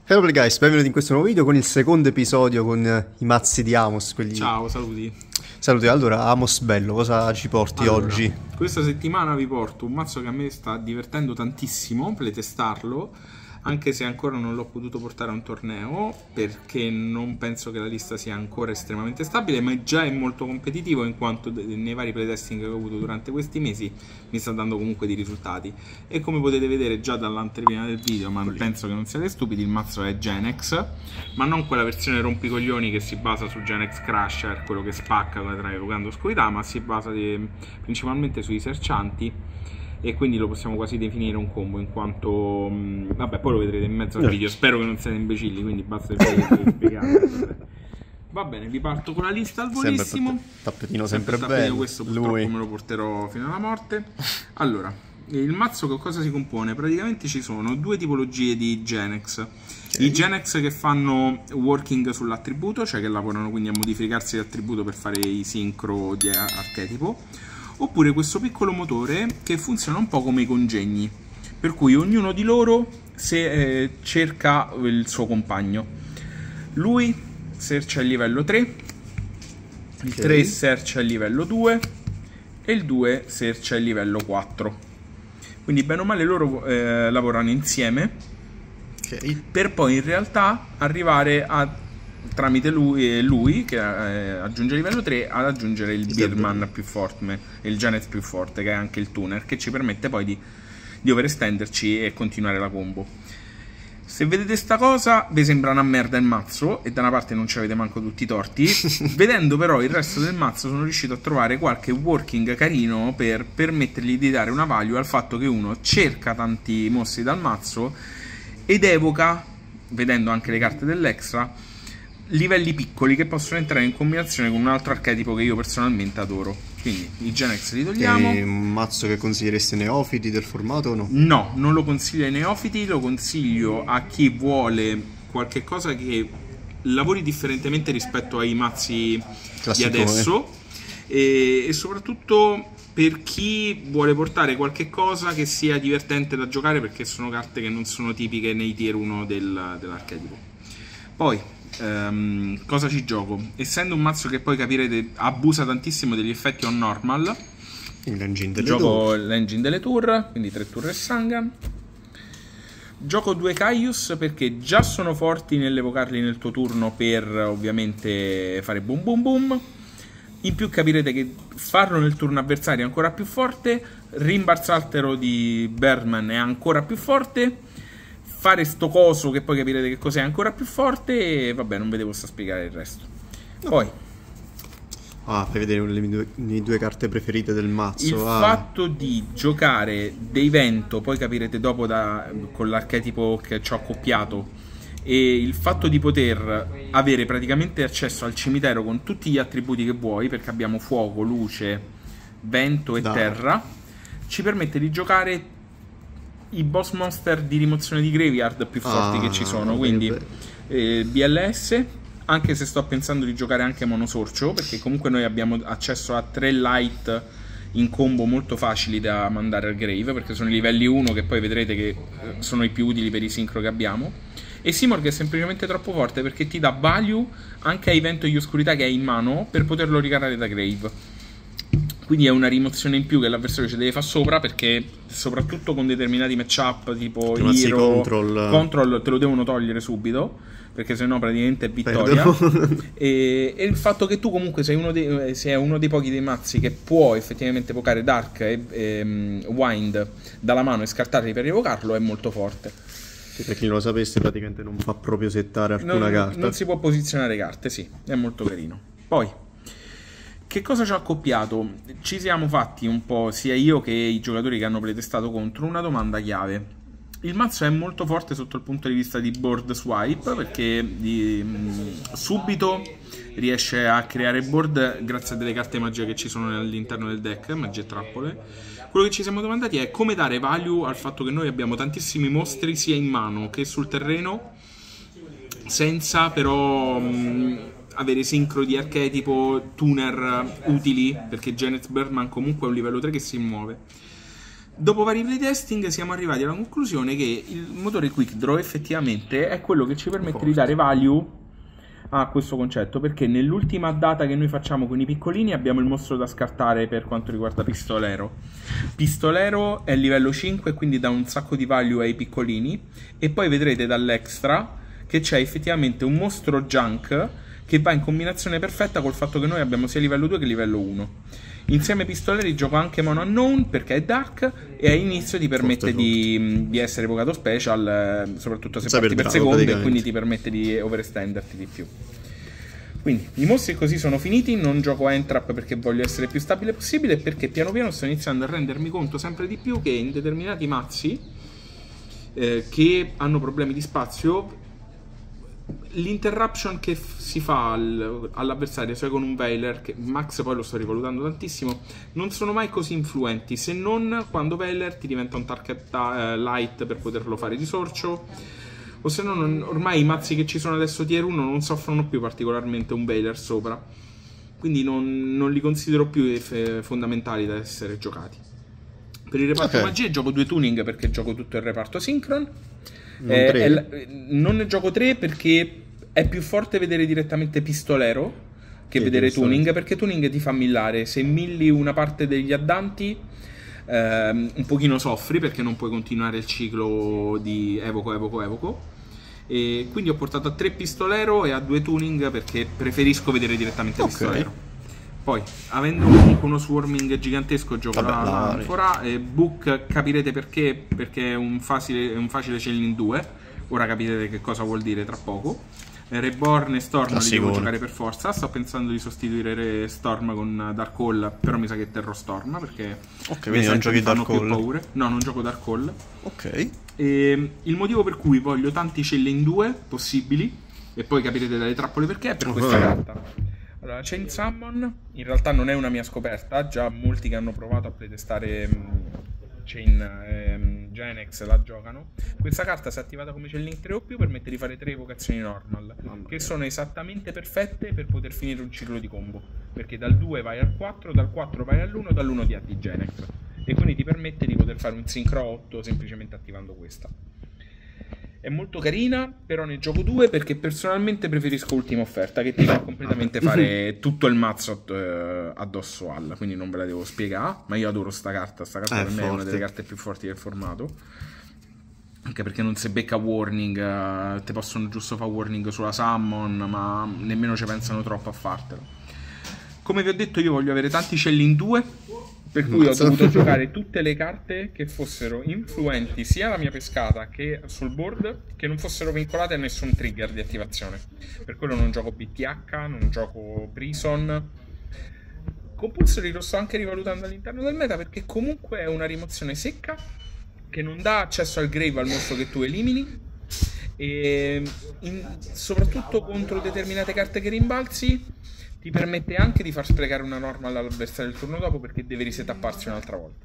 Hello guys, benvenuti in questo nuovo video con il secondo episodio con i mazzi di Amos. Ciao, saluti. Saluti, allora Amos bello, cosa ci porti oggi? Questa settimana vi porto un mazzo che a me sta divertendo tantissimo per testarlo, anche se ancora non l'ho potuto portare a un torneo, perché non penso che la lista sia ancora estremamente stabile, ma già è molto competitivo, in quanto nei vari playtesting che ho avuto durante questi mesi mi sta dando comunque dei risultati. E come potete vedere già dall'anteprima del video, ma penso che non siate stupidi, il mazzo è Genex, ma non quella versione rompicoglioni che si basa su Genex Crusher, quello che spacca tra evocando oscurità, ma si basa principalmente sui sercianti, e quindi lo possiamo quasi definire un combo, in quanto vabbè, poi lo vedrete in mezzo al video. Spero che non siate imbecilli, quindi basta il video. Va bene, vi parto con la lista al volissimo. Tappetino sempre bello. Questo purtroppo me lo porterò fino alla morte. Allora, il mazzo che cosa si compone? Praticamente ci sono due tipologie di Genex. I Genex che fanno working sull'attributo, cioè che lavorano quindi a modificarsi l'attributo per fare i sincro di archetipo, oppure questo piccolo motore che funziona un po' come i congegni, per cui ognuno di loro cerca il suo compagno. Lui searcha il livello 3, il 3 searcha il livello 2 e il 2 searcha il livello 4. Quindi bene o male loro lavorano insieme, per poi in realtà arrivare a, tramite lui che aggiunge livello 3, ad aggiungere il Beardman più forte, il Janet più forte, che è anche il tuner, che ci permette poi di overestenderci e continuare la combo. Se vedete sta cosa vi sembra una merda il mazzo, e da una parte non ci avete manco tutti i torti. Vedendo però il resto del mazzo sono riuscito a trovare qualche working carino per permettergli di dare una value al fatto che uno cerca tanti mostri dal mazzo ed evoca, vedendo anche le carte dell'extra, livelli piccoli che possono entrare in combinazione con un altro archetipo che io personalmente adoro. Quindi i Genex li togliamo. È un mazzo che consiglieresti ai neofiti del formato o no? No, non lo consiglio ai neofiti, lo consiglio a chi vuole qualche cosa che lavori differentemente rispetto ai mazzi classico, di adesso, e soprattutto per chi vuole portare qualche cosa che sia divertente da giocare, perché sono carte che non sono tipiche nei tier 1 dell'archetipo. Poi cosa ci gioco? Essendo un mazzo che poi capirete abusa tantissimo degli effetti on normal, gioco l'engine delle tour, quindi 3 tour e Sangan. Gioco 2 Caius perché già sono forti nell'evocarli nel tuo turno per ovviamente fare boom boom boom. In più capirete che farlo nel turno avversario è ancora più forte. Rimbalzaltero di Beardman è ancora più forte. Fare sto coso che poi capirete che cos'è ancora più forte. E vabbè, non vedevo sta spiegare il resto. Poi per vedere le due carte preferite del mazzo. Il fatto di giocare dei vento, poi capirete dopo con l'archetipo che ci ho accoppiato, e il fatto di poter avere praticamente accesso al cimitero con tutti gli attributi che vuoi, perché abbiamo fuoco, luce, vento e terra, ci permette di giocare i boss monster di rimozione di graveyard più forti che ci sono. Quindi BLS, anche se sto pensando di giocare anche monosorcio, perché comunque noi abbiamo accesso a 3 light in combo molto facili da mandare al grave, perché sono i livelli 1 che poi vedrete che sono i più utili per i sincro che abbiamo. E Simorgh è semplicemente troppo forte perché ti dà value anche ai vento di oscurità che hai in mano per poterlo ricarare da grave. Quindi è una rimozione in più che l'avversario ci deve fare sopra, perché soprattutto con determinati matchup tipo Hero, Control te lo devono togliere subito, perché sennò praticamente è vittoria. E il fatto che tu comunque sei uno dei pochi dei mazzi che può effettivamente evocare Dark e Wind dalla mano e scartarli per evocarlo è molto forte. Per chi non lo sapesse, praticamente non fa proprio settare alcuna carta. Non si può posizionare carte, sì, è molto carino. Poi, che cosa ci ha accoppiato? Ci siamo fatti un po', sia io che i giocatori che hanno playtestato contro, una domanda chiave. Il mazzo è molto forte sotto il punto di vista di board swipe, perché subito riesce a creare board grazie a delle carte magia che ci sono all'interno del deck, magie e trappole. Quello che ci siamo domandati è come dare value al fatto che noi abbiamo tantissimi mostri sia in mano che sul terreno, senza però avere sincro di archetipo, tuner utili, perché Janet Beardman comunque è un livello 3 che si muove. Dopo vari playtesting siamo arrivati alla conclusione che il motore Quick Draw effettivamente è quello che ci permette di dare value a questo concetto, perché nell'ultima data che noi facciamo con i piccolini abbiamo il mostro da scartare per quanto riguarda Pistolero. Pistolero è livello 5 e quindi dà un sacco di value ai piccolini, e poi vedrete dall'extra che c'è effettivamente un mostro junk che va in combinazione perfetta col fatto che noi abbiamo sia livello 2 che livello 1. Insieme ai pistoleri gioco anche Mono Unknown perché è dark e all'inizio ti permette di essere evocato special, soprattutto se parti per secondo, e quindi ti permette di overestenderti di più. Quindi i mostri così sono finiti, non gioco a Entrap perché voglio essere più stabile possibile, perché piano piano sto iniziando a rendermi conto sempre di più che in determinati mazzi che hanno problemi di spazio, l'interruption che si fa all'avversario, cioè con un Veiler, che Max poi lo sto rivalutando tantissimo, non sono mai così influenti, se non quando Veiler ti diventa un target light per poterlo fare di sorcio, o se no ormai i mazzi che ci sono adesso tier 1 non soffrono più particolarmente un Veiler sopra, quindi non li considero più fondamentali da essere giocati. Per il reparto magie gioco 2 tuning perché gioco tutto il reparto Synchron. Non ne gioco 3 perché è più forte vedere direttamente Pistolero che vedere tuning, perché tuning ti fa millare. Se milli una parte degli addanti un pochino soffri perché non puoi continuare il ciclo di evoco, e quindi ho portato a 3 Pistolero e a 2 tuning perché preferisco vedere direttamente Pistolero. Poi, avendo uno swarming gigantesco, gioco la Anfora. Book capirete perché è un facile Chilling 2. Ora capirete che cosa vuol dire tra poco. Reborn e Storm li devo giocare per forza. Sto pensando di sostituire Storm con Dark Hall, però mi sa che terrò Storm perché quindi non giochi Dark Hall? No, non gioco Dark Hall. Ok. E il motivo per cui voglio tanti Chilling 2 possibili, e poi capirete dalle trappole perché, è per questa carta. Allora, Chain Summon in realtà non è una mia scoperta, già molti che hanno provato a playtestare Chain Genex la giocano. Questa carta, se attivata come Chilling 3 o più, permette di fare 3 evocazioni normal, che sono esattamente perfette per poter finire un ciclo di combo, perché dal 2 vai al 4, dal 4 vai all'1, dall'1 ti atti Genex, e quindi ti permette di poter fare un Synchro 8 semplicemente attivando questa. È molto carina, però ne gioco 2 perché personalmente preferisco Ultima Offerta, che ti fa completamente fare tutto il mazzo addosso alla, quindi non ve la devo spiegare, ma io adoro sta carta per me è una delle carte più forti del formato, anche perché non si becca warning, te possono giusto fare warning sulla summon, ma nemmeno ci pensano troppo a fartelo. Come vi ho detto, io voglio avere tanti celli in 2, per cui ho dovuto giocare tutte le carte che fossero influenti sia alla mia pescata che sul board, che non fossero vincolate a nessun trigger di attivazione. Per quello non gioco BTH, non gioco Prison. Compulsory lo sto anche rivalutando all'interno del meta perché comunque è una rimozione secca che non dà accesso al grave al mostro che tu elimini, e soprattutto contro determinate carte che rimbalzi ti permette anche di far sprecare una normal all'avversario il turno dopo perché deve risetapparsi un'altra volta.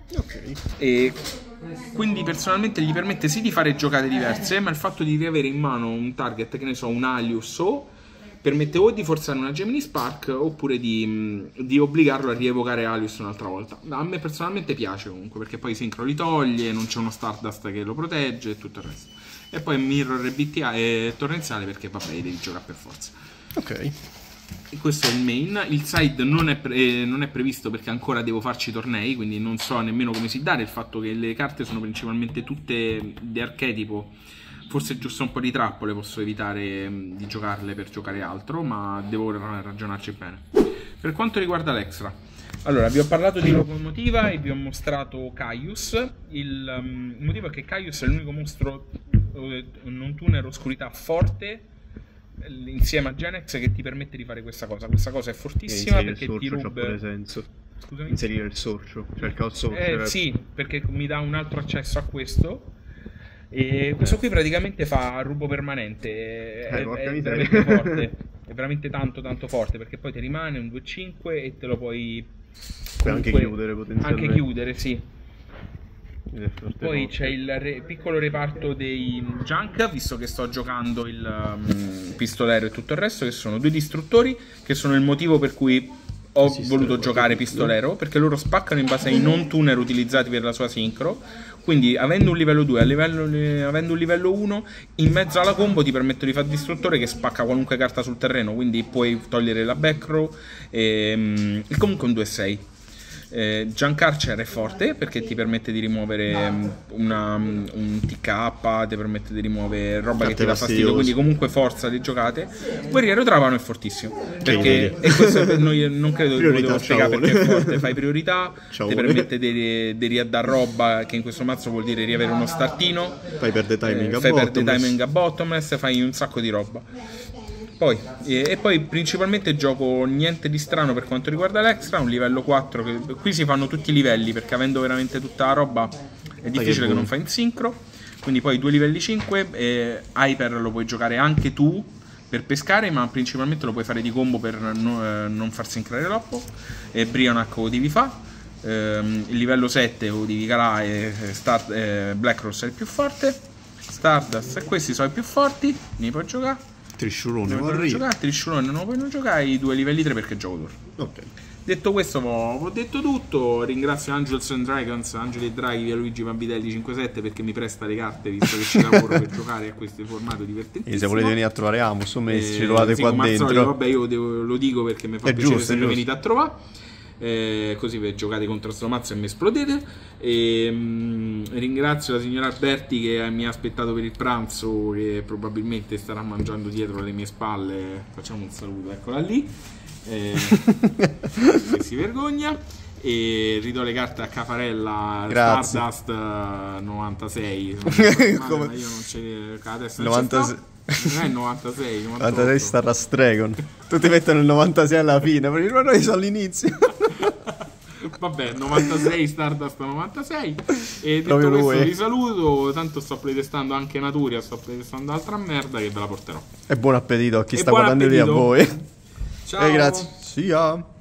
E quindi personalmente gli permette sì di fare giocate diverse, ma il fatto di riavere in mano un target, che ne so, un Alius, o permette o di forzare una Gemini Spark oppure di obbligarlo a rievocare Alius un'altra volta. A me personalmente piace comunque perché poi Synchro li toglie, non c'è uno Stardust che lo protegge e tutto il resto. E poi Mirror e BTA e Torrenziale perché vabbè devi giocare per forza. Ok. E questo è il main. Il side non è previsto perché ancora devo farci tornei, quindi non so nemmeno come si dà. Il fatto che le carte sono principalmente tutte di archetipo, forse giusto un po' di trappole posso evitare di giocarle per giocare altro, ma devo ragionarci bene. Per quanto riguarda l'extra, allora vi ho parlato di locomotiva e vi ho mostrato Caius. Il motivo è che Caius è l'unico mostro non tuner oscurità forte insieme a Genex che ti permette di fare questa cosa. Questa cosa è fortissima perché ti ruba. Scusami? Inserire il sorcio, cioè il caos sì, perché mi dà un altro accesso a questo. E questo qui praticamente fa rubo permanente. È veramente forte. È veramente tanto forte perché poi ti rimane un 2-5 e te lo puoi anche chiudere potenzialmente. Anche chiudere, sì. Poi c'è il piccolo reparto dei junk, visto che sto giocando il pistolero e tutto il resto, che sono 2 distruttori, che sono il motivo per cui ho Esiste voluto qualche giocare titolo? pistolero, perché loro spaccano in base ai non tuner utilizzati per la sua sincro. Quindi avendo un livello 2 avendo un livello 1, in mezzo alla combo ti permetto di fare distruttore che spacca qualunque carta sul terreno, quindi puoi togliere la back row e comunque un 2-6. Giancarcer è forte perché ti permette di rimuovere un TK, ti permette di rimuovere roba che ti dà fastidio, quindi comunque forza di giocate. Guerriero Trapano è fortissimo perché, e questo non credo che lo devo spiegare perché è forte, fai priorità, ti permette di riaddare roba, che in questo mazzo vuol dire riavere uno startino, Fai perdere timing a bottomless, fai un sacco di roba. Poi, e poi principalmente gioco niente di strano per quanto riguarda l'extra, un livello 4, qui si fanno tutti i livelli perché avendo veramente tutta la roba è difficile che non fa in sincro, quindi poi 2 livelli 5, Hyper lo puoi giocare anche tu per pescare, ma principalmente lo puoi fare di combo per non far sincrare troppo, e Brionac lo devi fare, il livello 7 lo devi calare, Black Rose è il più forte, Stardust e questi sono i più forti, ne puoi giocare. Trisciulone, Trisciulone non lo puoi giocare, i 2 livelli 3 perché gioco Tour. Ok. Detto questo, ho detto tutto. Ringrazio Angels and Dragons, Angeli e Draghi, via Luigi Pambitelli 57 perché mi presta le carte, visto che ci lavoro per giocare a questo formato divertentissimo. E se volete venire a trovare Amos, ci trovate qua dentro. Solito, vabbè, io lo dico perché mi fa piacere se mi venite a trovare. Così vi giocate contro sto mazzo e mi esplodete. Ringrazio la signora Alberti che mi ha aspettato per il pranzo, che probabilmente starà mangiando dietro le mie spalle. Facciamo un saluto, eccola lì, che si vergogna. E ridò le carte a Cafarella. Grazie. Stardust 96. Come? Ma io non c'è la testa, 96. non è 96, 96 sta Stragon. Tutti mettono il 96 alla fine, ma noi sono all'inizio. Vabbè, 96 Stardust 96. E detto Proprio questo lui. vi saluto. Tanto sto playtestando anche Naturia, sto playtestando altra merda che ve la porterò. E buon appetito a chi E sta buon guardando lì a appetito. voi. Ciao. Grazie. Sia.